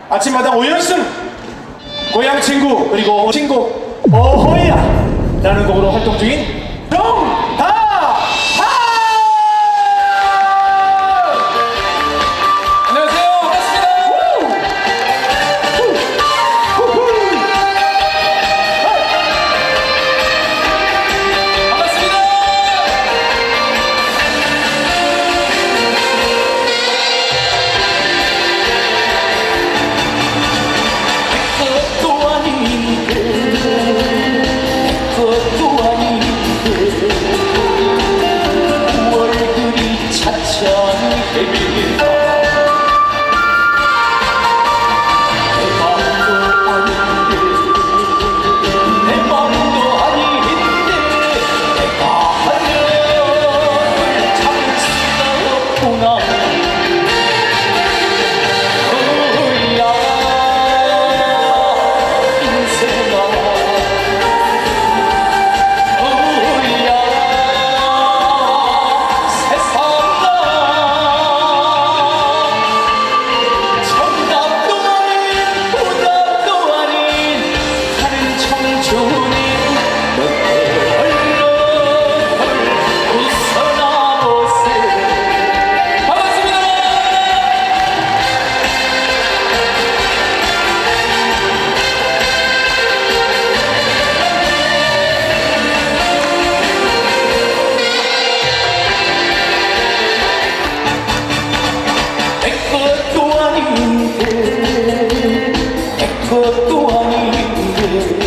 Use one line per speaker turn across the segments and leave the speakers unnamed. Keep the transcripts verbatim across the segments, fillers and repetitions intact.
아침마당 오 연승 고향 친구 그리고 친구 어허야 라는 곡으로 활동 중인 정다하!
안녕하세요. 반갑습니다. 반갑습니다.
것도 아닌데 것도 아닌데 월급이 차차히 헤매다 내 맘도 아닌데 내 맘도 아닌데 내가 하늘을 잡을 수가 없구나. 그것도 아닌데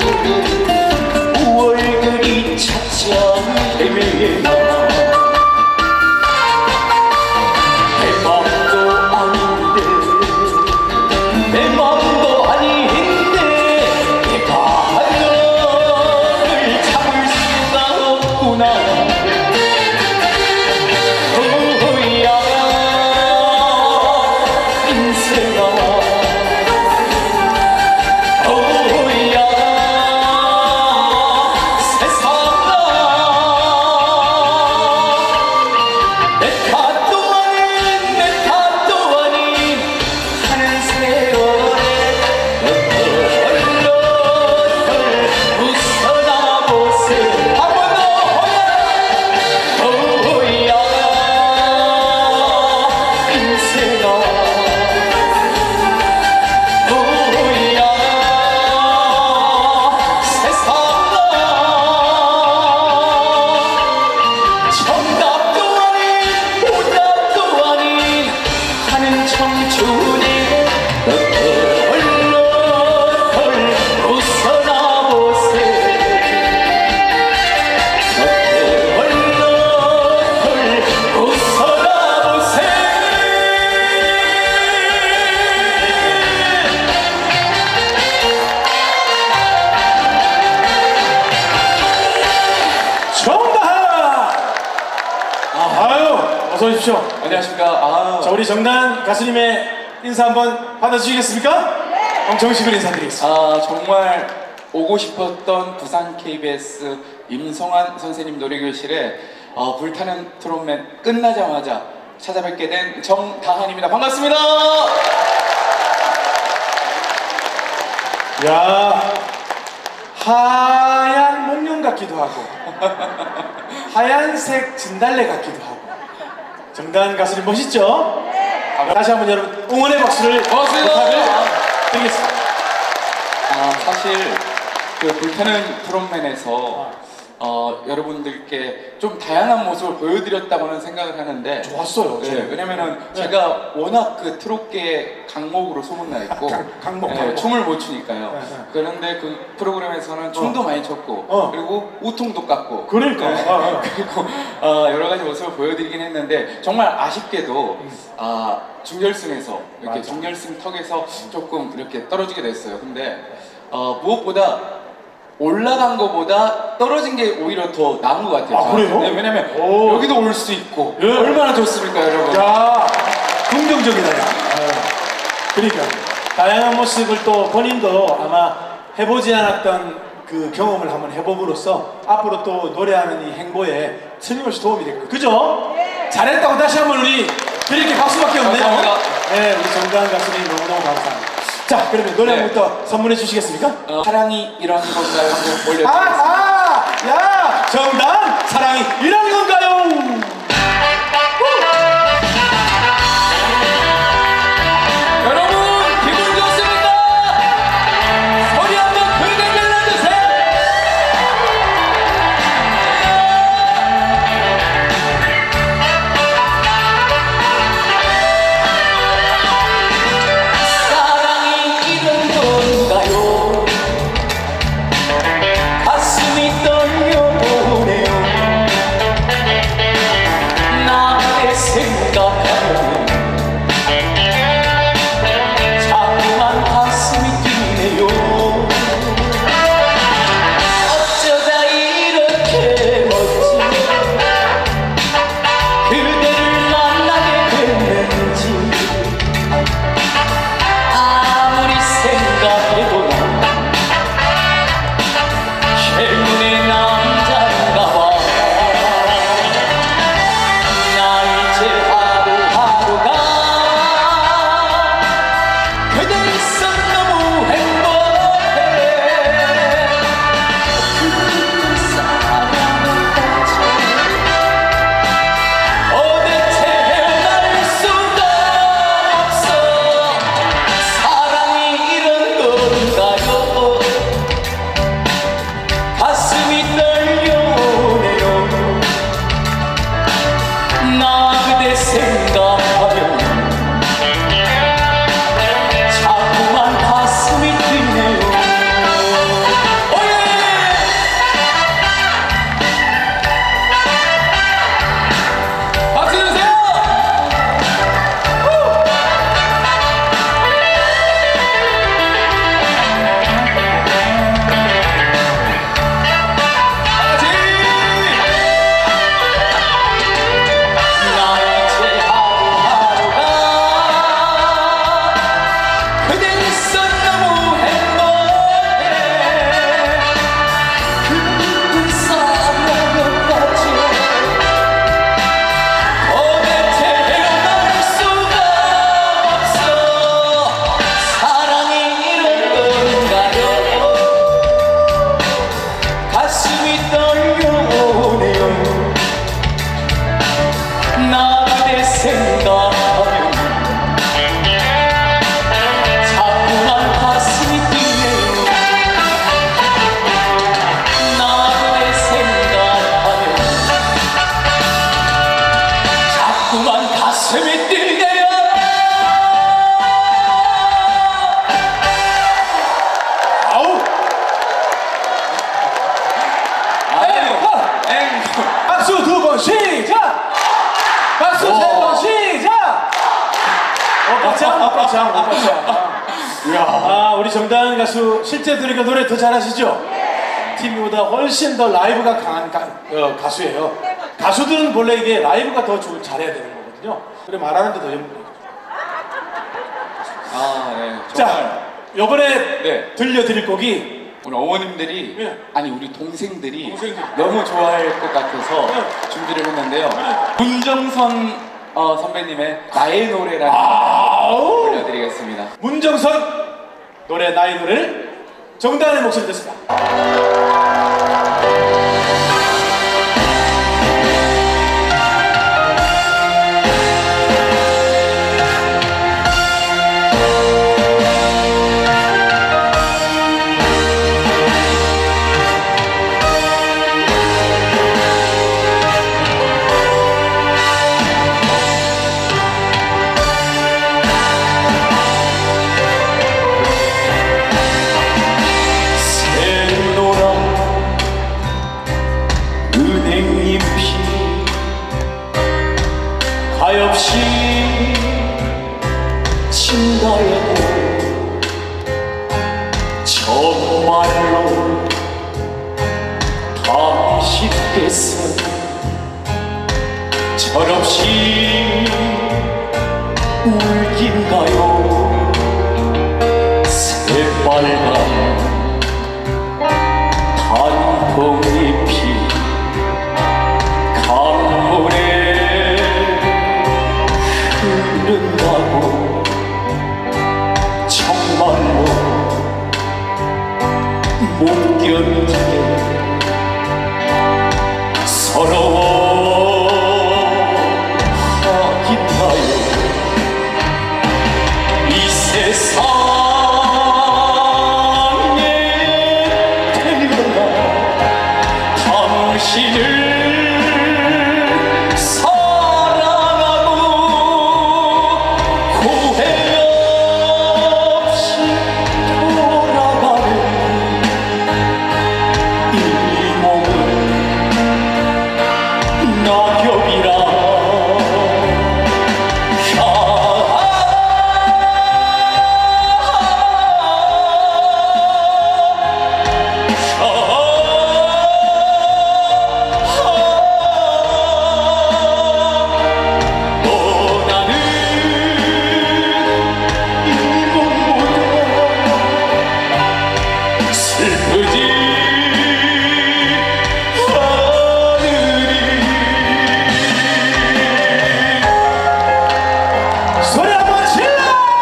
월급이 차차히 헤매나 내 맘도 아닌데 내 맘도 아닌데 내가 하늘을 잡을 수가 없구나. 오야 인생아
어서 오십시오.
안녕하십니까. 아.
자, 우리 정다한 가수님의 인사 한번 받아주시겠습니까? 네. 정식으로 인사드리겠습니다.
아, 정말 오고 싶었던 부산 케이비에스 임성환 선생님 노래교실에 어, 불타는 트롯맨 끝나자마자 찾아뵙게 된 정다한입니다. 반갑습니다.
야, 하얀 목련 같기도 하고 하얀색 진달래 같기도 하고 정다한 가수님 멋있죠? 네. 다시 한번 여러분 응원의 박수를
고맙습니다.
드리겠습니다.
아, 사실 그 불타는 트롯맨에서 어, 여러분들께 좀 다양한 모습을 보여드렸다고는 생각을 하는데
좋았어요.
네, 왜냐면은 네. 제가 워낙 그 트롯계의 강목으로 소문나 있고
강, 강목,
네,
강목.
춤을 못 추니까요. 네, 네. 그런데 그 프로그램에서는 춤도 어. 많이 췄고 어. 그리고 우통도 깎고
그러니까
네.
어, 어.
그리고 어, 여러 가지 모습을 보여드리긴 했는데 정말 아쉽게도 음. 아, 준결승에서 이렇게 맞아. 준결승 턱에서 조금 이렇게 떨어지게 됐어요. 근데 어, 무엇보다 올라간 것보다 떨어진 게 오히려 더 나은 것 같아요.
아, 그래요?
네, 왜냐면
오.
여기도 올 수 있고
예.
얼마나 좋습니까, 여러분?
야, 긍정적이다. 야. 그러니까 다양한 모습을 또 본인도 아마 해보지 않았던 그 경험을 한번 해봄으로써 앞으로 또 노래하는 이 행보에 틀림없이 도움이 될 거예요. 그죠? 네. 잘했다고 다시 한번 우리 드릴게 박수밖에 없네요.
감사합니다.
네, 우리 정다은 가수님 너무너무 감사합니다. 자, 그러면 노래
네.
한곡더 선물해 주시겠습니까?
어, 사랑이 이런 건가요? 한번
아,
올려드리겠습니다.
아, 야, 정다은 사랑이 이런 건가요?
여러분 기분 좋습니까? 소리 한번 크게 질러주세요. 사랑이 이런 건가요? 가슴이 떨려오네요. 나의 생각하면 자꾸만 가슴이 뛰네요. 어쩌다 이렇게 멋진 그대를 만나게 됐는지 아무리 생각해도 난 행운의 남자인가 봐. 나 이제 하루하루가 그대 있어 너무 행복해. 그 사랑을 같이 도대체 헤어날 수가 없어. 사랑이 이런 건가요? 가슴이 떨려오네요. 나 그대 생각하면 자꾸만 가슴이 뛰네요. 오예! 박수 주세요! 다같이! 나 이제 하루하루가 그대 있어 너무 행복해. 그 사랑을 같이 도대체 헤어날 수가 없어. 사랑이 이런 건가요? 가슴이 떨려오네요. 나 그대 생각하면 자꾸만 가슴이 뛰네요. 나 그대 생각하면 자꾸만 가슴이 뛰네요.
아우,
아이고, 아이고.
박수 두 번 시작! 박수 세 번 시작! 어, 깜짝, 어, 깜짝, 어, 깜짝.
이야.
아, 우리 정다은 가수 실제 들으니까 노래 더 잘하시죠? 티비보다 훨씬 더 라이브가 강한 가, 어, 가수예요. 가수들은 원래 이게 라이브가 더 좀 잘해야 되는 거거든요. 그래 말하는데 더 연구해요.
아, 네. 정말.
자, 요번에
네.
들려드릴 곡이
우리 어머님들이
네.
아니 우리 동생들이
동생들.
너무 좋아할 것 같아서
네.
준비를 했는데요. 문정선 어, 선배님의 나의 노래라는
아우!
올려드리겠습니다.
문정선 노래 나의 노래를 정다은의 목소리 듣습니다.
새노란 은행잎이 가엾이 친다여도 정말로 당신께서 철없이 울긴가요? 새빨간 단풍잎이 강물에 흐른다고 못 견디게 서러워하긴나요. 이 세상에 태어나 당신을 사랑하고 후회 없이 돌아가는 이 몸은 낙엽이라
소리 한번 질러!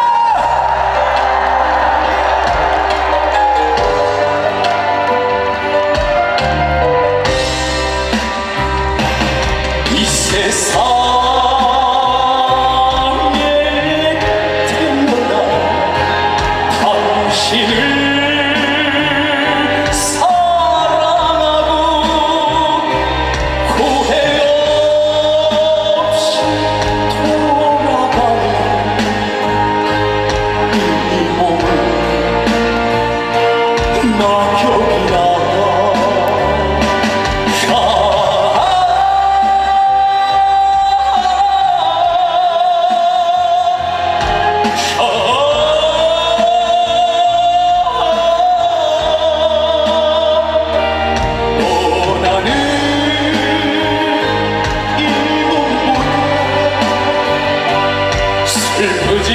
이 세상에 태어나 당신을 사랑하고 후회 없이 돌아가는 이 몸은 낙엽이라 원하는 이 몸보다 슬프지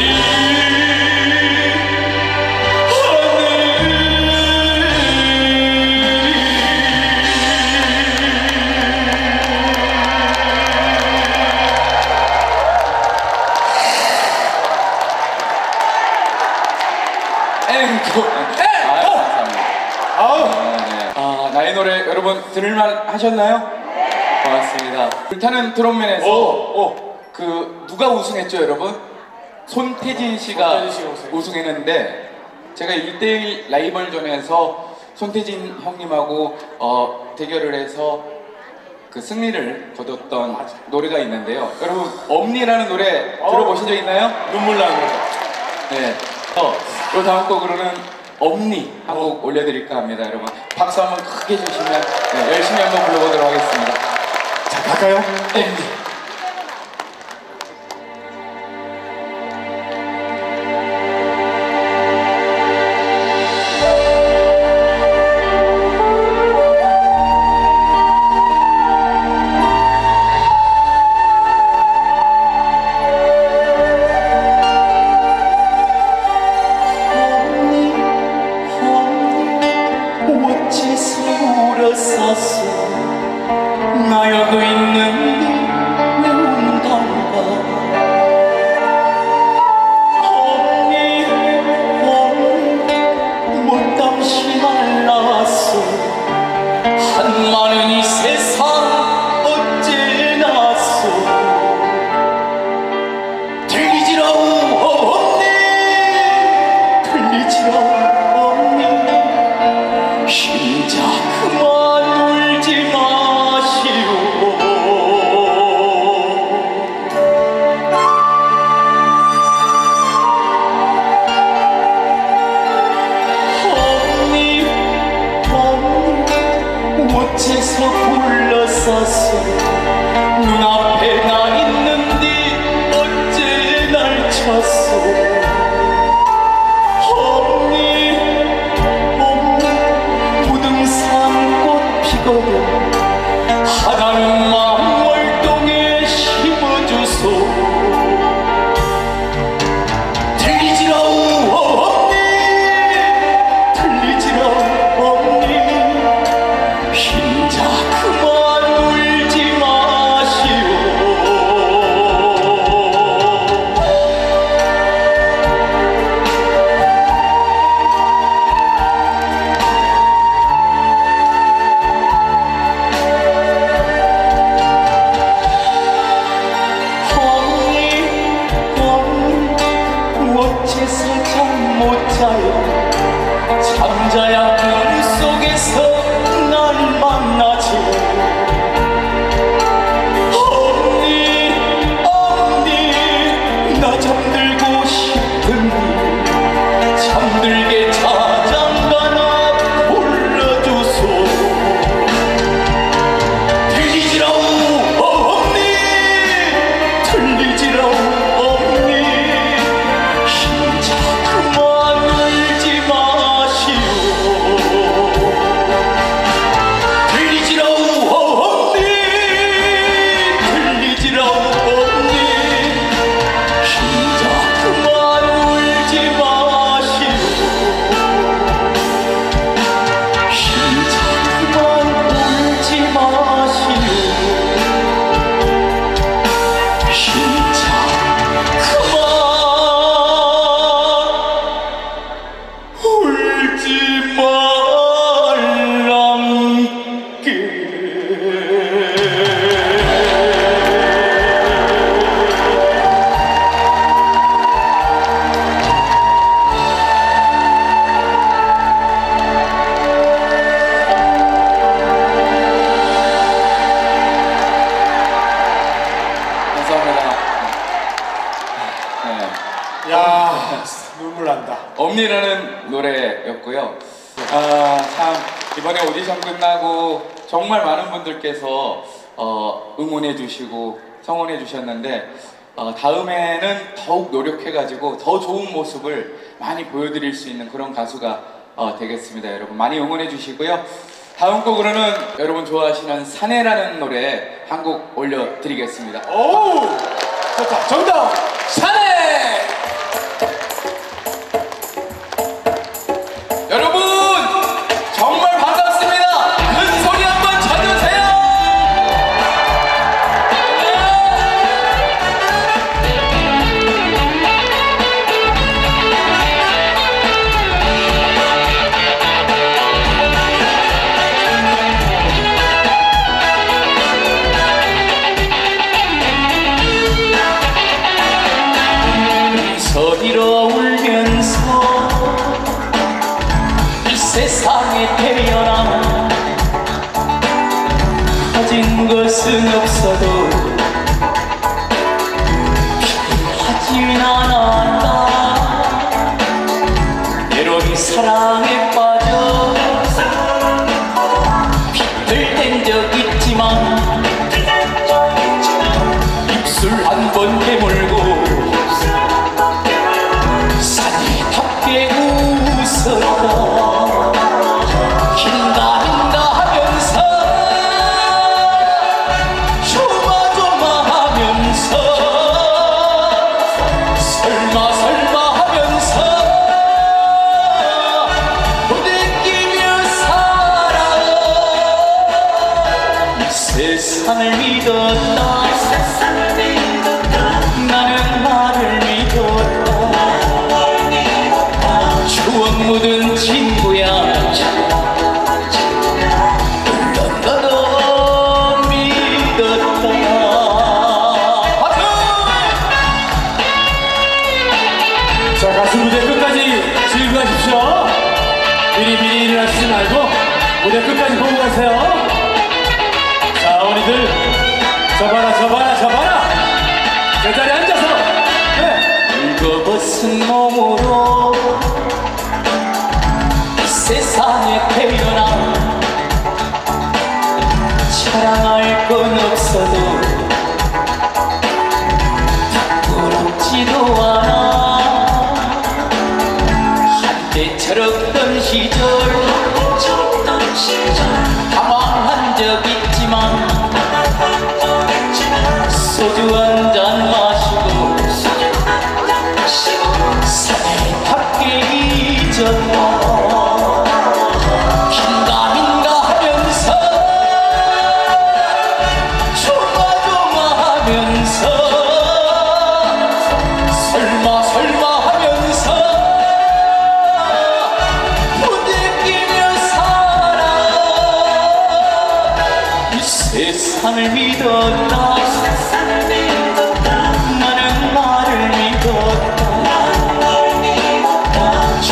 앵콜. 아, 감사합니다.
아우!
아, 네. 아, 나의 노래 여러분 들을만 하셨나요? 고맙습니다. 불타는 트롯맨에서
오!
그 누가 우승했죠, 여러분? 손태진 씨가
손태진 씨가 우승했죠.
우승했는데 제가 일 대일 라이벌전에서 손태진 형님하고 어, 대결을 해서 그 승리를 거뒀던
맞아.
노래가 있는데요. 여러분 엄니라는 노래 들어보신 적 있나요?
눈물 나는 거죠.
네. 어, 요 다음 곡으로는 엄니 한 곡 올려드릴까 합니다, 여러분. 박수 한번 크게 주시면 네, 열심히 한번 불러보도록 하겠습니다.
자, 갈까요?
엄니.
어째서 울었었어. 나 여기 있는데 왜 운단가. 언니 언니 못담시 말랐어. 한마는 이 세상 어째 났어. 들리지라오 언니 들리지라오 언니. 심자 그만 울지 마시오. 언니 언니 어째서 불렀었어. 눈앞에 나 있는데 어째 날 쳤어. 언니 언니 부등산 꽃 피거든. 하나는 망월동에 심어주소. 들리지라오 언니 들리지라오 언니. 심자 그만 울지 마시오. 못 자요. 잠자야 꿈속에서 날 만나지. 언니 언니 나 잠들고 싶으니 잠들게 자장가나 불러주소. 들리지라오 언니 들리지라오 언니 진짜 그만 울지 마시오. 들리지라오 언니 들리지라오 언니 진짜 그만 울지 마시오. 진짜 그만 울지 마시오. 진짜 그만 울지
감사합니다. 네.
야 눈물 난다.
엄니라는 노래였고요. 아, 참 이번에 오디션 끝나고 정말 많은 분들께서 어, 응원해 주시고 성원해 주셨는데 어, 다음에는 더욱 노력해가지고 더 좋은 모습을 많이 보여드릴 수 있는 그런 가수가 어, 되겠습니다. 여러분 많이 응원해 주시고요. 다음 곡으로는 여러분 좋아하시는 사내라는 노래 한 곡 올려드리겠습니다.
오 좋다. 정답 사내.
여러분 정말 반갑습니다. 큰 소리 한번 쳐주세요.
서리로 울면서 이 세상에 태어나 가진 것은 없어도 필요하진 않았다. 때론 사랑에 빠져 비틀댄 적 있지만 입술 한 번 깨물고 사내답게 웃었다. 긴가민가 하면서 조마조마하면서 설마 설마 하면서 부대끼며 살아. 이 세상을 믿었다. 나는 나를 믿었다. 추억 묻은 친구야. 물론 너도 믿었다.
자 가수 무대 끝까지 즐거워하십시오. 미리미리 일어나시지 말고 무대 끝까지 보고 가세요. 자 어머니들 저봐라 저봐라 저봐라 제자리에 앉아서. 네.
붉어벗은 몸으로 이 세상에 태어나 자랑할 건 없어도 부럽지도 않아. 한때 철없던 시절 당황한 적 있지만 소주 한 잔 마시고 사내답게 잊었다. 긴가민가 하면서 조마조마하면서 설마 설마 하면서 부대끼며 살아. 이 세상을 믿었다. 나는 나를 믿었다.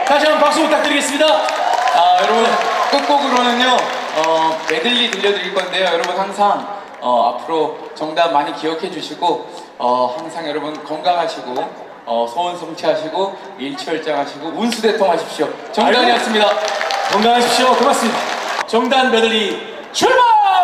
다시 한번 박수 부탁드리겠습니다.
아, 여러분 끝곡으로는요 어, 메들리 들려드릴 건데요. 여러분 항상 어, 앞으로 정답 많이 기억해 주시고 어, 항상 여러분 건강하시고 어, 소원 성취하시고 일취월장하시고 운수대통하십시오. 정단이었습니다.
건강하십시오. 고맙습니다. 정단 메들리 출발!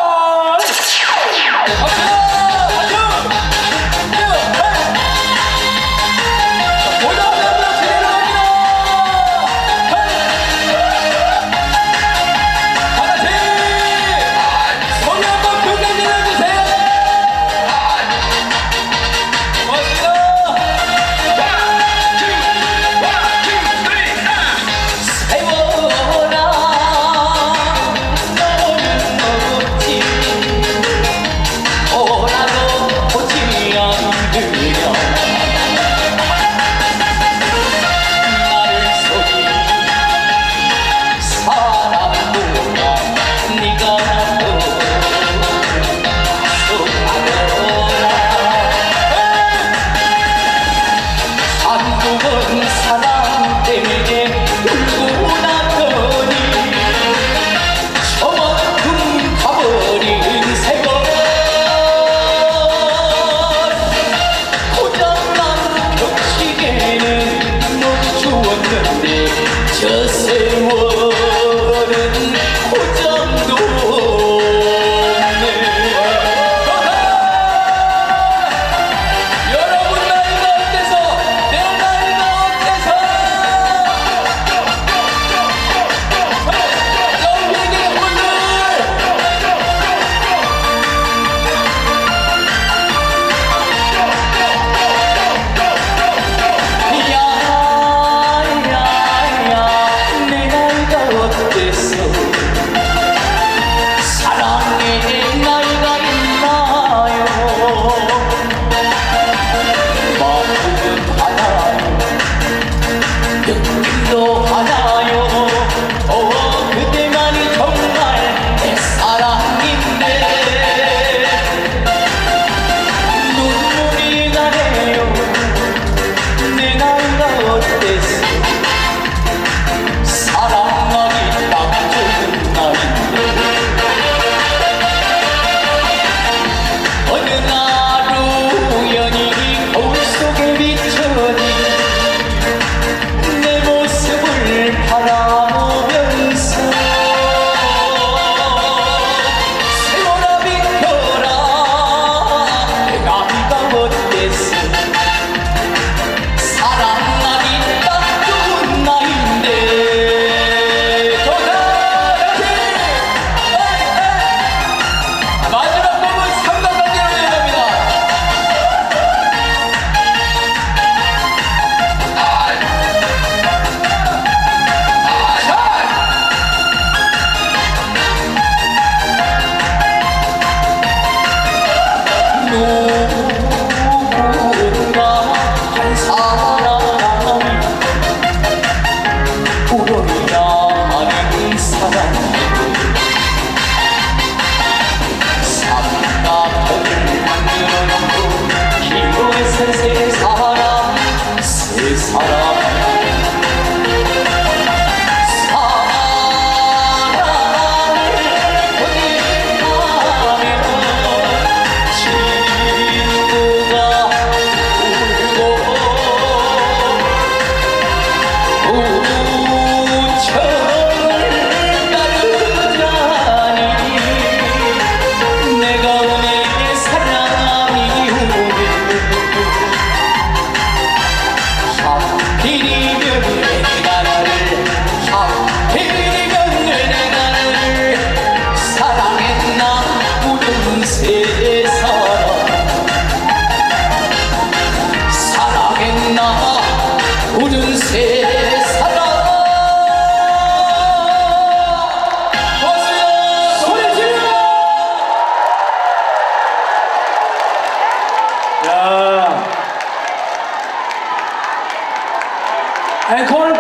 앵콜?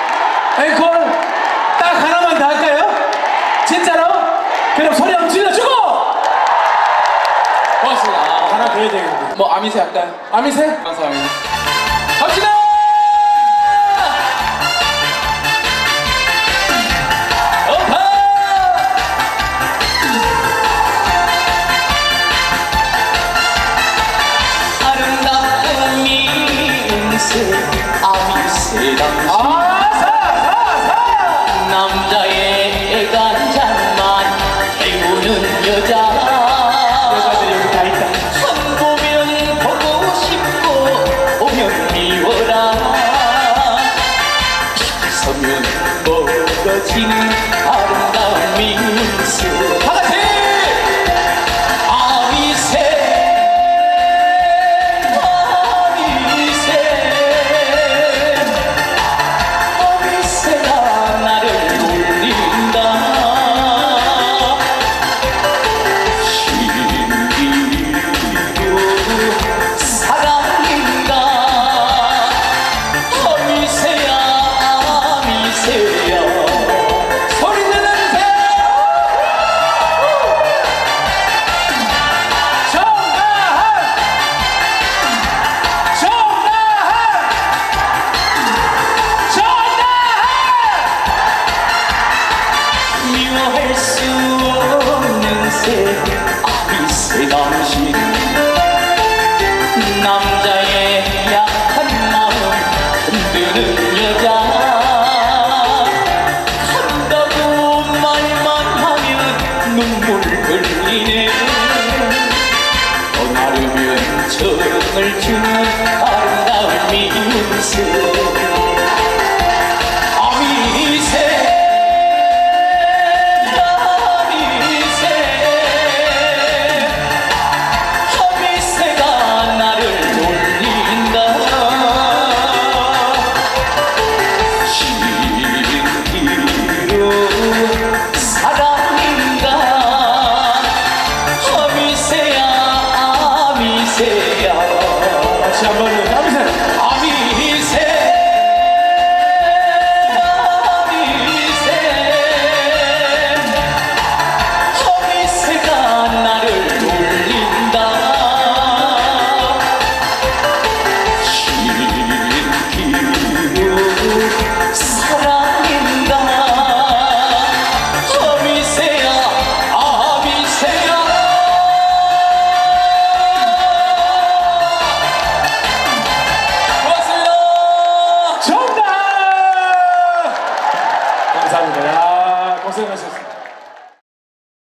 앵콜? 딱 하나만 더 할까요? 진짜로? 그럼 소리 한번 질러주고!
고맙습니다. 아,
하나 더 해야 되겠는데.
뭐 아미새 할까요?
아미새?
감사합니다. 갑시다!
당신
아사사사
남자의 간장만 태우는 여자
여자들이 여기 다 있다.
한 보면 보고 싶고 오면 미워라 서면 멀어지는 아름다운 미소 다같이 아미새 아미새 아미새가 나를 울린다 신기루 사랑인가 아미새야 아미새야 소리 내는데
정다한 정다한 정다한
미워할 수 없는 새